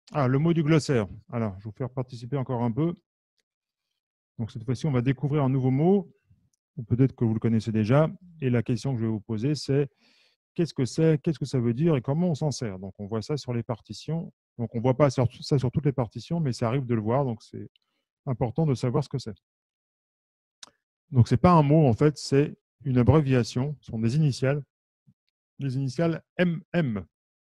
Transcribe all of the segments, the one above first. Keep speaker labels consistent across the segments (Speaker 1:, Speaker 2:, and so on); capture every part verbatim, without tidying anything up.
Speaker 1: Ah, le mot du glossaire. Alors, je vais vous faire participer encore un peu. Donc, cette fois-ci, on va découvrir un nouveau mot, ou peut-être que vous le connaissez déjà. Et la question que je vais vous poser, c'est qu'est-ce que c'est, qu'est-ce que ça veut dire et comment on s'en sert. Donc, on voit ça sur les partitions. Donc, on ne voit pas sur- ça sur toutes les partitions, mais ça arrive de le voir. Donc, c'est important de savoir ce que c'est. Donc, ce n'est pas un mot, en fait, c'est une abréviation. Ce sont des initiales. Les initiales M M.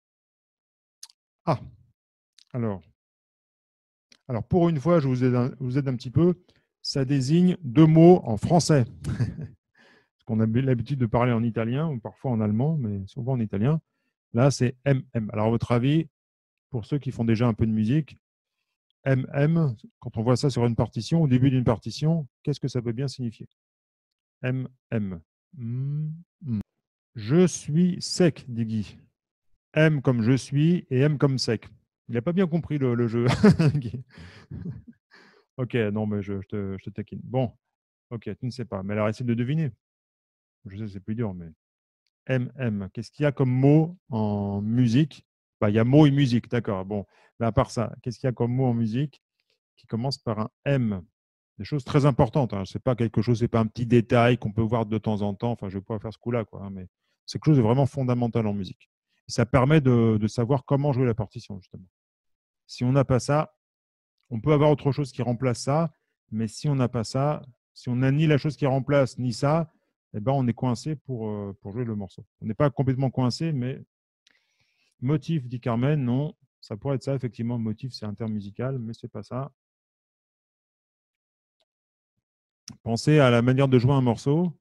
Speaker 1: Ah, alors, alors pour une fois, je vous aide un, vous aide un petit peu. Ça désigne deux mots en français. Parce qu'on a l'habitude de parler en italien ou parfois en allemand, mais souvent en italien. Là, c'est M M. Alors, à votre avis, pour ceux qui font déjà un peu de musique, M M, quand on voit ça sur une partition, au début d'une partition, qu'est-ce que ça peut bien signifier? M M. Mm, mm. Je suis sec, dit Guy. M comme je suis et M comme sec. Il n'a pas bien compris le, le jeu. Ok, non, mais je, je te, je te taquine. Bon, ok, tu ne sais pas. Mais alors, essaie de deviner. Je sais, c'est plus dur, mais M M. Qu'est-ce qu'il y a comme mot en musique? Bah, il y a mot et musique, d'accord. Bon, mais à part ça, qu'est-ce qu'il y a comme mot en musique qui commence par un M? Des choses très importantes. Hein. C'est pas quelque chose, c'est pas un petit détail qu'on peut voir de temps en temps. Enfin, je vais pas faire ce coup-là, quoi. Hein, mais c'est quelque chose de vraiment fondamental en musique. Et ça permet de, de savoir comment jouer la partition, justement. Si on n'a pas ça, on peut avoir autre chose qui remplace ça, mais si on n'a pas ça, si on n'a ni la chose qui remplace ni ça, eh ben on est coincé pour, euh, pour jouer le morceau. On n'est pas complètement coincé, mais motif, dit Carmen, non. Ça pourrait être ça, effectivement. Motif, c'est un terme musical, mais c'est pas ça. Pensez à la manière de jouer un morceau.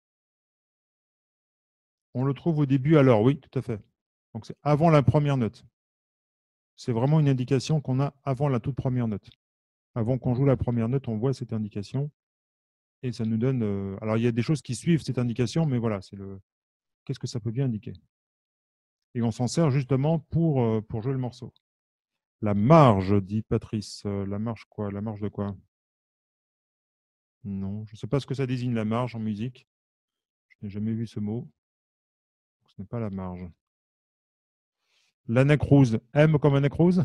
Speaker 1: On le trouve au début, alors oui, tout à fait. Donc c'est avant la première note. C'est vraiment une indication qu'on a avant la toute première note. Avant qu'on joue la première note, on voit cette indication et ça nous donne. euh, Alors il y a des choses qui suivent cette indication, mais voilà, c'est le. Qu'est-ce que ça peut bien indiquer? Et on s'en sert justement pour, euh, pour jouer le morceau. La marge, dit Patrice. Euh, La marge quoi? La marge de quoi? Non, je ne sais pas ce que ça désigne la marge en musique. Je n'ai jamais vu ce mot. Ce n'est pas la marge. L'anacrouse. M comme anacrouse?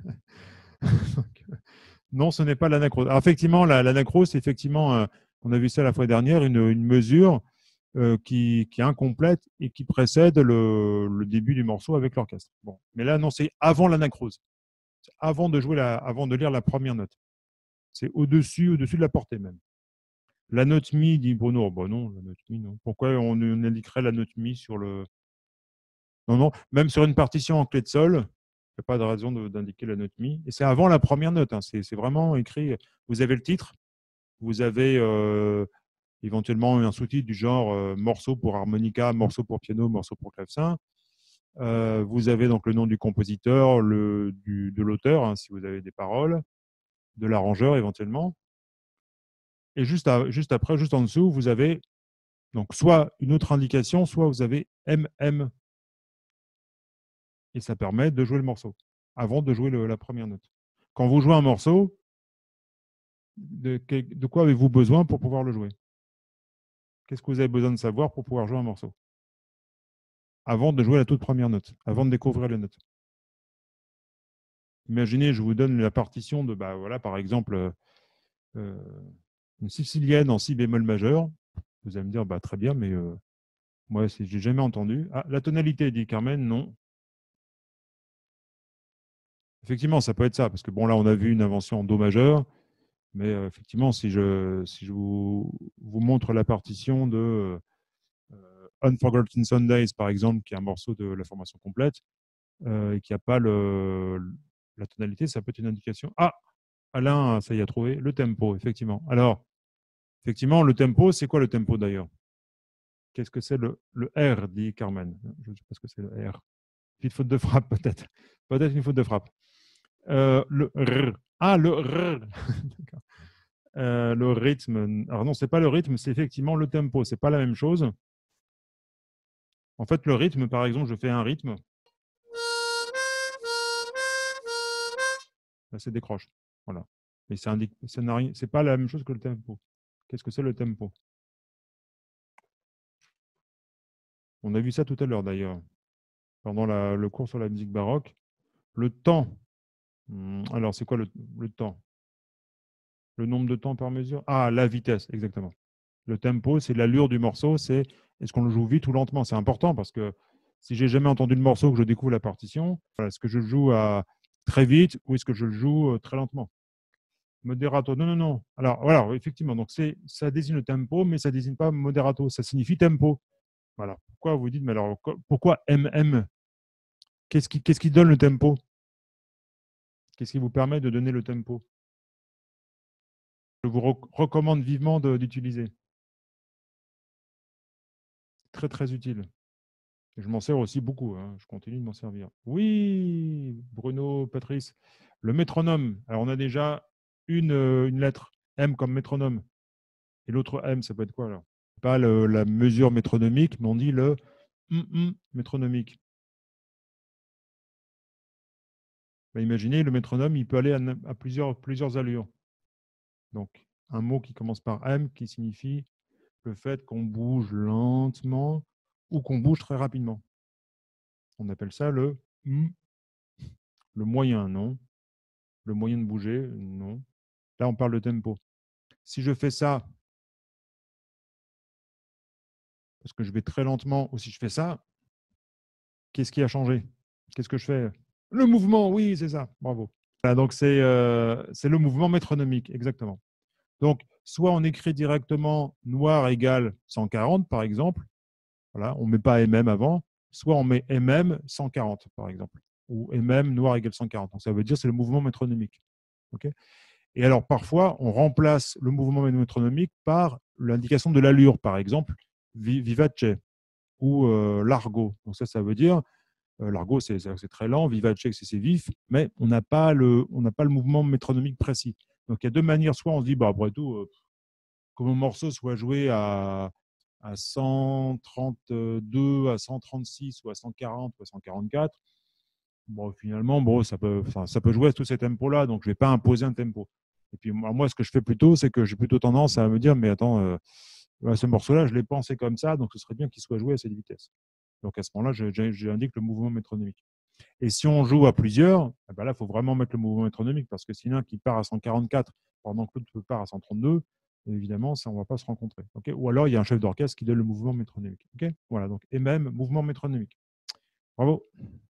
Speaker 1: Non, ce n'est pas l'anacrose. Alors, effectivement, la- l'anacrose, c'est effectivement, euh, on a vu ça la fois dernière, une, une mesure euh, qui, qui est incomplète et qui précède le, le début du morceau avec l'orchestre. Bon. Mais là, non, c'est avant l'anacrose. C'est avant de jouer la, avant de lire la première note. C'est au-dessus, au-dessus de la portée même. La note mi, dit Bruno. Oh, bah non, la note mi, non. Pourquoi on, on indiquerait la note mi sur le. Non, non, même sur une partition en clé de sol, il n'y a pas de raison d'indiquer la note mi. Et c'est avant la première note. Hein. C'est vraiment écrit. Vous avez le titre, vous avez euh, éventuellement un sous-titre du genre euh, morceau pour harmonica, morceau pour piano, morceau pour clavecin. Euh, vous avez donc le nom du compositeur, le, du, de l'auteur, hein, si vous avez des paroles, de l'arrangeur éventuellement. Et juste, à, juste après, juste en dessous, vous avez donc soit une autre indication, soit vous avez M M. Et ça permet de jouer le morceau avant de jouer le, la première note. Quand vous jouez un morceau, de, de quoi avez-vous besoin pour pouvoir le jouer? Qu'est-ce que vous avez besoin de savoir pour pouvoir jouer un morceau? Avant de jouer la toute première note, avant de découvrir les notes. Imaginez, je vous donne la partition de, bah, voilà, par exemple, euh, une sicilienne en si bémol majeur. Vous allez me dire, bah, très bien, mais euh, moi, je n'ai jamais entendu. Ah, la tonalité, dit Carmen, non. Effectivement, ça peut être ça, parce que bon, là, on a vu une invention en do majeur, mais euh, effectivement, si je, si je vous, vous montre la partition de euh, Unforgotten Sundays, par exemple, qui est un morceau de la formation complète, euh, et qui n'a pas le, la tonalité, ça peut être une indication. Ah, Alain, ça y a trouvé, le tempo, effectivement. Alors, effectivement, le tempo, c'est quoi le tempo d'ailleurs? Qu'est-ce que c'est le, le R, dit Carmen? Je ne sais pas ce que c'est le R. Petite faute de frappe, peut-être. Peut-être une faute de frappe. Euh, le R. Ah, le R. euh, le rythme. Alors non, c'est pas le rythme, c'est effectivement le tempo. C'est pas la même chose. En fait, le rythme, par exemple, je fais un rythme. Là, c'est décroche. Voilà. Mais c'est indique, ça n'a rien, c'est pas la même chose que le tempo. Qu'est-ce que c'est le tempo? On a vu ça tout à l'heure d'ailleurs, pendant la, le cours sur la musique baroque. Le temps Hmm, Alors, c'est quoi le, le temps? Le nombre de temps par mesure? Ah, la vitesse, exactement. Le tempo, c'est l'allure du morceau, c'est est-ce qu'on le joue vite ou lentement? C'est important parce que si j'ai jamais entendu le morceau, que je découvre la partition, voilà, est-ce que je le joue à très vite ou est-ce que je le joue euh, très lentement? Moderato, non, non, non. Alors, voilà, effectivement, donc c'est, ça désigne le tempo, mais ça désigne pas moderato, ça signifie tempo. Voilà. Pourquoi vous dites, mais alors, pourquoi M M? Qu'est-ce qui, qu'est-ce qui donne le tempo? Qu'est-ce qui vous permet de donner le tempo? Je vous re- recommande vivement de- d'utiliser. Très, très utile. Et je m'en sers aussi beaucoup, hein. Je continue de m'en servir. Oui, Bruno, Patrice, le métronome. Alors, on a déjà une, euh, une lettre, M comme métronome. Et l'autre M, ça peut être quoi alors? Pas le- la mesure métronomique, mais on dit le hum, hum métronomique. Bah, imaginez, le métronome, il peut aller à, à plusieurs, plusieurs allures. Donc, un mot qui commence par M qui signifie le fait qu'on bouge lentement ou qu'on bouge très rapidement. On appelle ça le hum, le moyen, non? Le moyen de bouger, non. Là, on parle de tempo. Si je fais ça, parce que je vais très lentement, ou si je fais ça, qu'est-ce qui a changé? Qu'est-ce que je fais? Le mouvement, oui, c'est ça. Bravo. Voilà, donc, c'est euh, c'est le mouvement métronomique, exactement. Donc, soit on écrit directement noir égale cent quarante, par exemple. Voilà, on ne met pas M M avant. Soit on met M M cent quarante, par exemple. Ou M M noir égale cent quarante. Donc, ça veut dire que c'est le mouvement métronomique. Okay. Et alors, parfois, on remplace le mouvement métronomique par l'indication de l'allure, par exemple, vivace ou euh, largo. Donc, ça, ça veut dire, euh, largo, c'est très lent, vivace, c'est vif, mais on n'a pas, le, on n'a pas le mouvement métronomique précis. Donc, il y a deux manières. Soit on se dit, bah, après tout, euh, que mon morceau soit joué à, à cent trente-deux, à cent trente-six, ou à cent quarante, ou à cent quarante-quatre, bon, finalement, bon, ça, peut, enfin, ça peut jouer à tous ces tempos-là, donc je ne vais pas imposer un tempo. Et puis moi, ce que je fais plutôt, c'est que j'ai plutôt tendance à me dire, mais attends, euh, ce morceau-là, je l'ai pensé comme ça, donc ce serait bien qu'il soit joué à cette vitesse. Donc à ce moment-là, j'indique le mouvement métronomique. Et si on joue à plusieurs, eh ben là, il faut vraiment mettre le mouvement métronomique, parce que sinon, qui part à cent quarante-quatre pendant que l'autre part à cent trente-deux, évidemment, ça, on ne va pas se rencontrer. Okay. Ou alors, il y a un chef d'orchestre qui donne le mouvement métronomique. Okay. Voilà, donc, et même mouvement métronomique. Bravo.